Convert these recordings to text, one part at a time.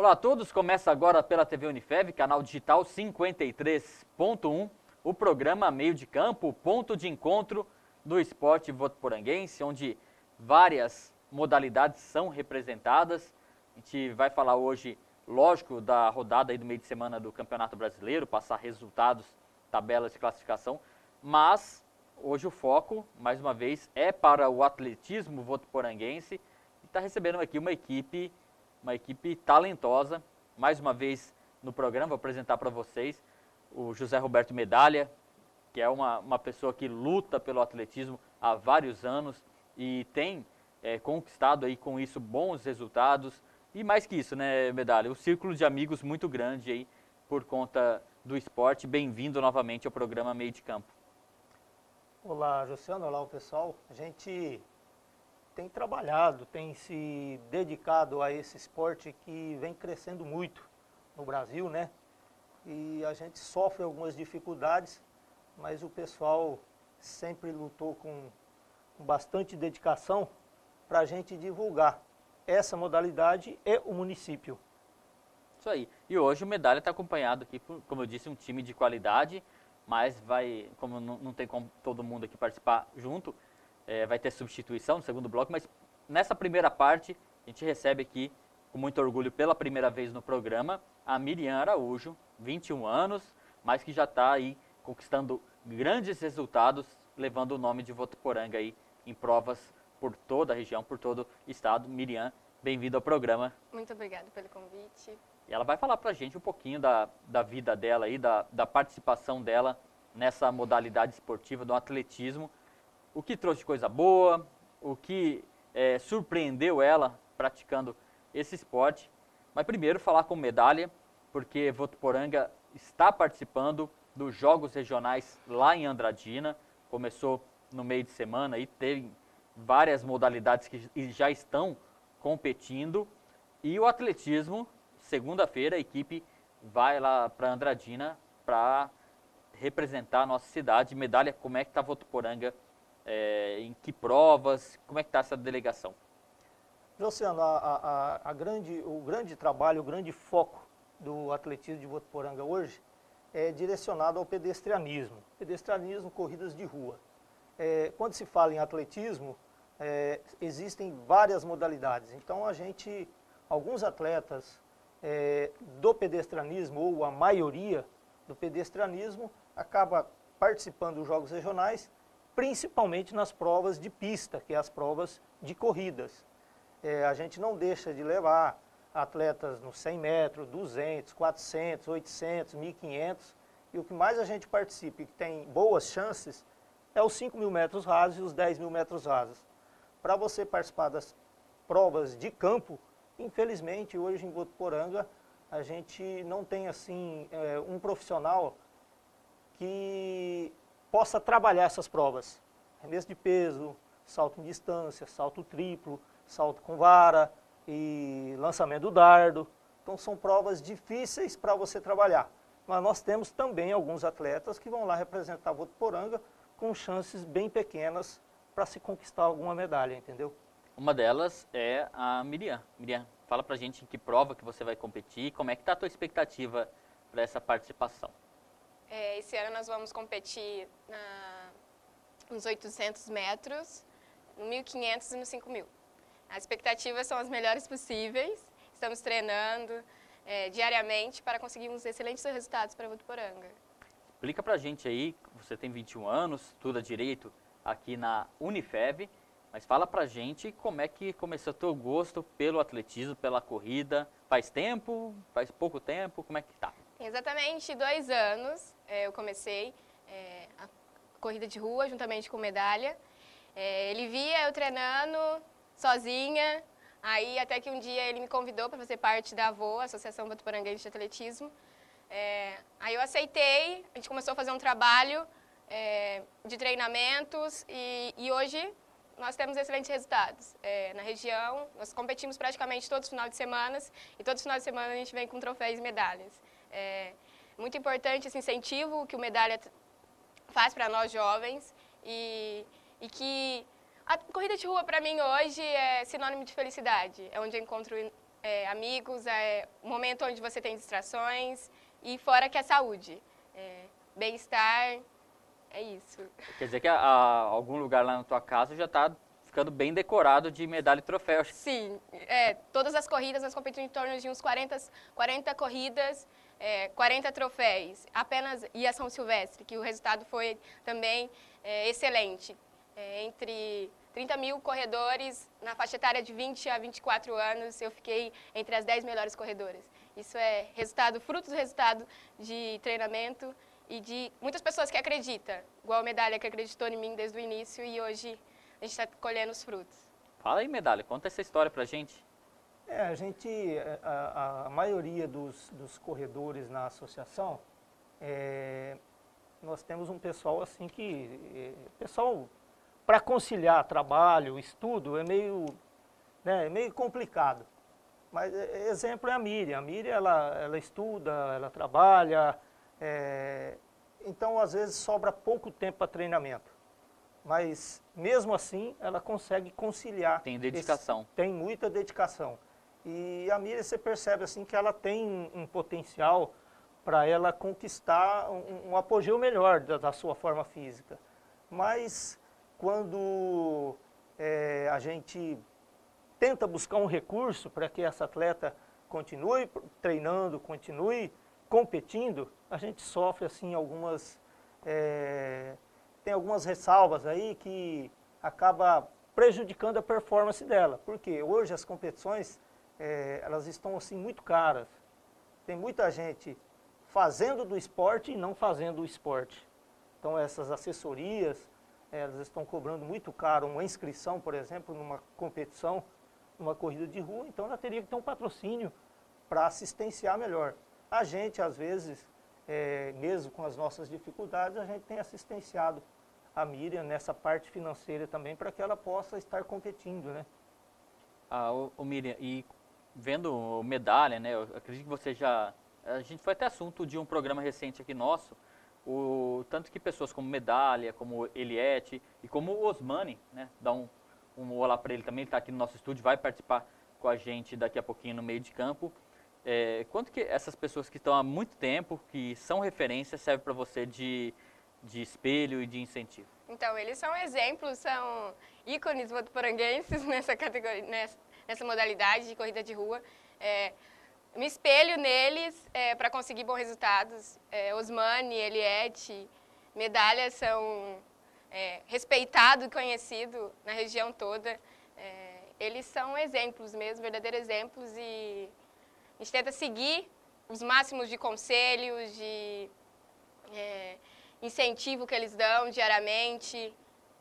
Olá a todos, começa agora pela TV Unifev, canal digital 53.1, o programa Meio de Campo, ponto de encontro do esporte votuporanguense, onde várias modalidades são representadas. A gente vai falar hoje, lógico, da rodada aí do meio de semana do Campeonato Brasileiro, passar resultados, tabelas de classificação, mas hoje o foco, mais uma vez, é para o atletismo votuporanguense e está recebendo aqui uma equipe talentosa. Mais uma vez no programa, vou apresentar para vocês o José Roberto Medalha, que é uma pessoa que luta pelo atletismo há vários anos e tem conquistado aí com isso bons resultados. E mais que isso, né, Medalha? O círculo de amigos muito grande aí por conta do esporte. Bem-vindo novamente ao programa Meio de Campo. Olá, Josiano, olá o pessoal. A gente tem trabalhado, tem se dedicado a esse esporte que vem crescendo muito no Brasil, né? E a gente sofre algumas dificuldades, mas o pessoal sempre lutou com bastante dedicação para a gente divulgar essa modalidade e o município. Isso aí. E hoje o Medalha está acompanhado aqui por, como eu disse, um time de qualidade, mas como não tem como todo mundo aqui participar junto, vai ter substituição no segundo bloco, mas nessa primeira parte a gente recebe aqui, com muito orgulho, pela primeira vez no programa, a Miriam Araújo, 21 anos, mas que já está aí conquistando grandes resultados, levando o nome de Votuporanga aí em provas por toda a região, por todo o estado. Miriam, bem-vindo ao programa. Muito obrigada pelo convite. E ela vai falar pra gente um pouquinho da vida dela aí, da participação dela nessa modalidade esportiva do atletismo, o que trouxe de coisa boa, o que surpreendeu ela praticando esse esporte. Mas primeiro falar com Medalha, porque Votuporanga está participando dos Jogos Regionais lá em Andradina, começou no meio de semana e tem várias modalidades que já estão competindo, e o atletismo, segunda-feira a equipe vai lá para Andradina para representar a nossa cidade. Medalha, como é que está Votuporanga, em que provas, como é que está essa delegação? Josiano, o grande trabalho, o grande foco do atletismo de Votuporanga hoje é direcionado ao pedestrianismo. Pedestrianismo, corridas de rua. Quando se fala em atletismo, existem várias modalidades. Então alguns atletas do pedestrianismo, ou a maioria do pedestrianismo, acaba participando dos Jogos Regionais, principalmente nas provas de pista, que é as provas de corridas. A gente não deixa de levar atletas nos 100 metros, 200, 400, 800, 1.500, e o que mais a gente participa e que tem boas chances é os 5.000 metros rasos e os 10.000 metros rasos. Para você participar das provas de campo, infelizmente hoje em Votuporanga a gente não tem assim um profissional que possa trabalhar essas provas. Arremesso de peso, salto em distância, salto triplo, salto com vara e lançamento do dardo. Então são provas difíceis para você trabalhar. Mas nós temos também alguns atletas que vão lá representar Votuporanga com chances bem pequenas para se conquistar alguma medalha, entendeu? Uma delas é a Miriam. Miriam, fala pra gente em que prova que você vai competir, como é que tá a tua expectativa para essa participação? Esse ano nós vamos competir nos 800 metros, no 1.500 e no 5.000. As expectativas são as melhores possíveis. Estamos treinando diariamente para conseguirmos excelentes resultados para Votuporanga. Explica pra gente aí, você tem 21 anos, estuda Direito aqui na Unifev, mas fala pra gente como é que começou o teu gosto pelo atletismo, pela corrida. Faz tempo? Faz pouco tempo? Como é que tá? Tem exatamente 2 anos eu comecei a corrida de rua juntamente com Medalha. Ele via eu treinando sozinha, aí até que um dia ele me convidou para fazer parte da AVO, Associação Votuporanguense de Atletismo. Aí eu aceitei, a gente começou a fazer um trabalho de treinamentos e hoje nós temos excelentes resultados. Na região, nós competimos praticamente todos os finais de semana e todos os finais de semana a gente vem com troféus e medalhas. Muito importante esse incentivo que o Medalha faz para nós jovens e que a corrida de rua para mim hoje é sinônimo de felicidade. É onde eu encontro amigos, um momento onde você tem distrações e fora que é saúde, bem-estar, é isso. Quer dizer que algum lugar lá na tua casa já está ficando bem decorado de medalha e troféu. Sim, todas as corridas nós competimos em torno de uns 40 corridas, 40 troféus, apenas e a São Silvestre, que o resultado foi também excelente. Entre 30 mil corredores, na faixa etária de 20 a 24 anos, eu fiquei entre as 10 melhores corredoras. Isso é fruto do resultado de treinamento e de muitas pessoas que acreditam, igual a Medalha que acreditou em mim desde o início e hoje a gente está colhendo os frutos. Fala aí, Medalha, conta essa história pra gente. A maioria dos corredores na associação, nós temos um pessoal assim que, para conciliar trabalho, estudo, é meio complicado. Mas exemplo é a Miriam. A Miriam, ela estuda, ela trabalha, então às vezes sobra pouco tempo para treinamento. Mas mesmo assim, ela consegue conciliar. Tem dedicação. Tem muita dedicação. E a Miriam, você percebe assim que ela tem um potencial para ela conquistar um apogeu melhor da sua forma física. Mas quando a gente tenta buscar um recurso para que essa atleta continue treinando, continue competindo, a gente sofre assim tem algumas ressalvas aí que acaba prejudicando a performance dela. Porque hoje as competições elas estão assim muito caras. Tem muita gente fazendo do esporte e não fazendo o esporte. Então essas assessorias, elas estão cobrando muito caro uma inscrição, por exemplo, numa competição, numa corrida de rua, então ela teria que ter um patrocínio para assistenciar melhor. A gente, às vezes, mesmo com as nossas dificuldades, a gente tem assistenciado a Miriam nessa parte financeira também para que ela possa estar competindo, né? Miriam, e vendo Medalha, né, eu acredito que você a gente foi até assunto de um programa recente aqui nosso, tanto que pessoas como Medalha, como Eliette e como o Osmani, né, dá um olá para ele também, ele está aqui no nosso estúdio, vai participar com a gente daqui a pouquinho no meio de campo. Quanto que essas pessoas que estão há muito tempo, que são referências, serve para você de espelho e de incentivo? Então, eles são exemplos, são ícones votuporanguenses nessa categoria, nessa modalidade de corrida de rua. Me espelho neles para conseguir bons resultados. Osmani, Eliette, Medalha são respeitado e conhecido na região toda. Eles são exemplos mesmo, verdadeiros exemplos, e a gente tenta seguir os máximos de conselhos, de incentivo que eles dão diariamente,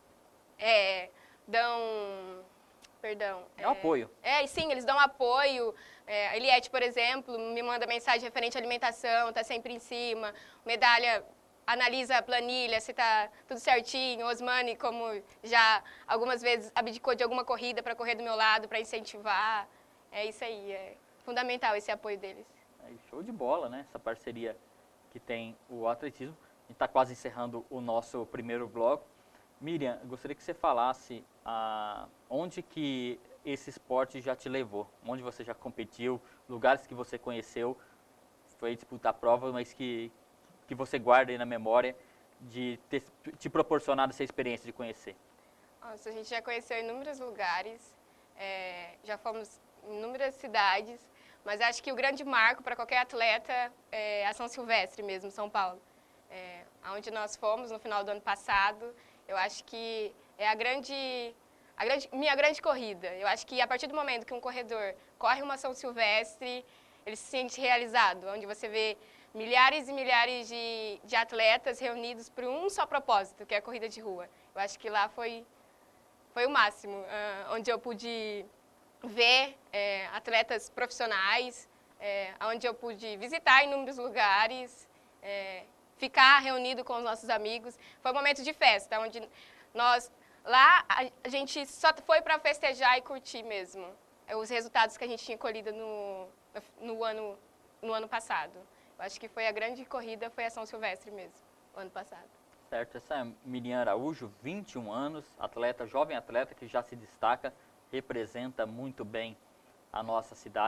dão apoio. Sim, eles dão apoio. A Eliette, por exemplo, me manda mensagem referente à alimentação, está sempre em cima. Medalha analisa a planilha, se está tudo certinho. Osmani, como já algumas vezes abdicou de alguma corrida para correr do meu lado, para incentivar. É isso aí, é fundamental esse apoio deles. Show de bola, né? Essa parceria que tem o atletismo. A gente está quase encerrando o nosso primeiro bloco. Miriam, eu gostaria que você falasse onde que esse esporte já te levou, onde você já competiu, lugares que você conheceu, foi disputar prova, mas que você guarda aí na memória de ter te proporcionado essa experiência de conhecer. Nossa, a gente já conheceu inúmeros lugares, já fomos em inúmeras cidades, mas acho que o grande marco para qualquer atleta é a São Silvestre mesmo, São Paulo. Onde nós fomos no final do ano passado, eu acho que é minha grande corrida. Eu acho que a partir do momento que um corredor corre uma São Silvestre, ele se sente realizado, onde você vê milhares e milhares de atletas reunidos por um só propósito, que é a corrida de rua. Eu acho que lá foi o máximo, onde eu pude ver atletas profissionais, onde eu pude visitar inúmeros lugares, ficar reunido com os nossos amigos. Foi um momento de festa, onde lá a gente só foi para festejar e curtir mesmo os resultados que a gente tinha colhido no ano passado. Eu acho que foi a grande corrida, foi a São Silvestre mesmo, o ano passado. Certo, essa é Miriam Araújo, 21 anos, jovem atleta que já se destaca, representa muito bem a nossa cidade.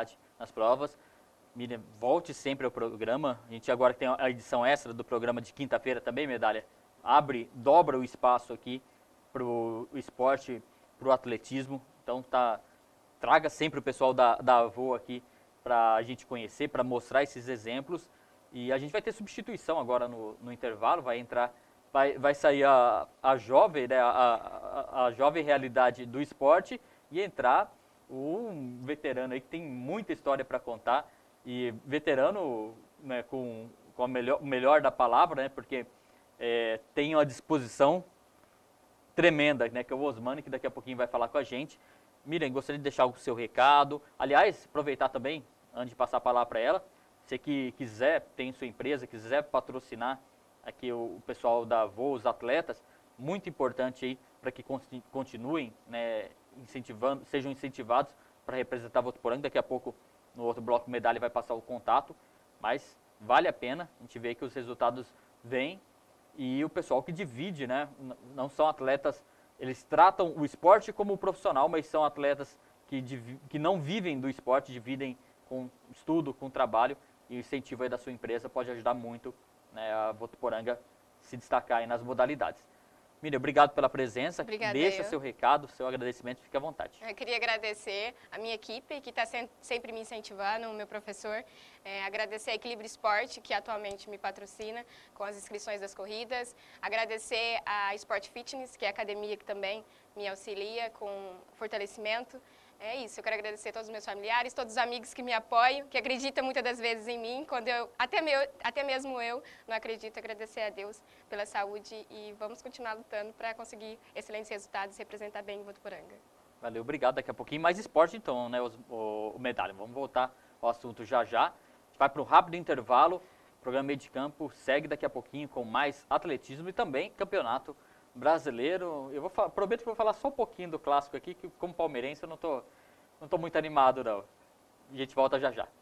nas provas. Miriam, volte sempre ao programa. A gente agora tem a edição extra do programa de quinta-feira também, Medalha. Dobra o espaço aqui para o esporte, para o atletismo. Então, traga sempre o pessoal da AVO aqui para a gente conhecer, para mostrar esses exemplos. E a gente vai ter substituição agora no intervalo, vai sair a jovem, né, a jovem realidade do esporte e entrar um veterano aí que tem muita história para contar. E veterano, né, com o melhor da palavra, né, porque tem uma disposição tremenda, né, que é o Osmani, que daqui a pouquinho vai falar com a gente. Miriam, gostaria de deixar o seu recado. Aliás, aproveitar também, antes de passar a palavra para ela, você que quiser, tem sua empresa, quiser patrocinar aqui o pessoal da AVO, os atletas, muito importante aí para que continuem, né, sejam incentivados para representar Votuporanga. Daqui a pouco, no outro bloco, Medalha vai passar o contato, mas vale a pena, a gente vê que os resultados vêm e o pessoal que divide, né, não são atletas, eles tratam o esporte como profissional, mas são atletas que não vivem do esporte, dividem com estudo, com trabalho, e o incentivo aí da sua empresa pode ajudar muito, né, a Votuporanga se destacar aí nas modalidades. Miriam, obrigado pela presença. Obrigada. Deixa seu recado, seu agradecimento, fique à vontade. Eu queria agradecer a minha equipe, que está sempre me incentivando, o meu professor. Agradecer a Equilíbrio Esporte, que atualmente me patrocina com as inscrições das corridas. Agradecer a Sport Fitness, que é a academia que também me auxilia com fortalecimento. É isso, eu quero agradecer a todos os meus familiares, todos os amigos que me apoiam, que acreditam muitas das vezes em mim, quando até mesmo eu não acredito. Agradecer a Deus pela saúde e vamos continuar lutando para conseguir excelentes resultados e representar bem o Votuporanga. Valeu, obrigado. Daqui a pouquinho mais esporte então, né, o Medalha. Vamos voltar ao assunto já. A gente vai para um rápido intervalo, o programa Meio de Campo segue daqui a pouquinho com mais atletismo e também campeonato brasileiro. Eu prometo que vou falar só um pouquinho do clássico aqui, que como palmeirense eu não tô muito animado não. A gente volta já já.